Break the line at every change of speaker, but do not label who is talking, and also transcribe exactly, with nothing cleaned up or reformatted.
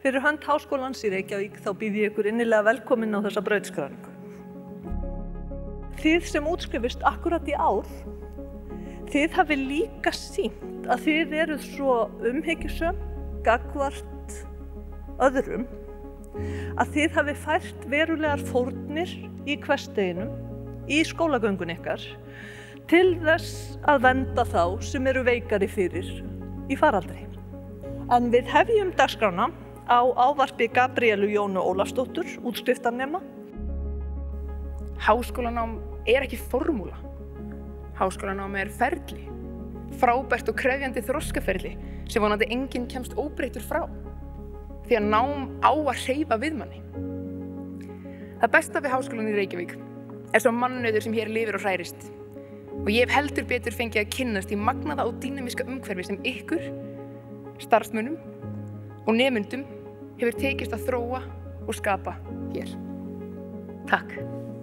Fyrir hönd Háskólans í Reykjavík þá býð ég ykkur innilega velkomin á þessa brautskráningu. Þið sem útskrifist akkurat í ár, þið hafið líka sýnt að þið eruð svo umhyggjusöm gagnvart öðrum að þið hafið fært verulegar fórnir í hversdeginum, í skólagöngun ykkar, til þess að vernda þá sem eru veikari fyrir í faraldri. En við hefjum dagskrána á ávarpi Gabríelu Jónu Ólafsdóttur, útskriftarnema.
Háskólanám er ekki formúla. Háskólanám er ferli. Frábært og krefjandi þroskaferli sem vonandi enginn kemst óbreyttur frá. Því að nám á að hreyfa við manni. Það besta við Háskólann í Reykjavík er svo mannauður sem hér lifir og hrærist. Og ég hef heldur betur fengið að kynnast í magnaða og dýnamíska umhverfi sem ykkur, starfsmönnum og nemendum hefur tekist að þróa og skapa hér. Takk.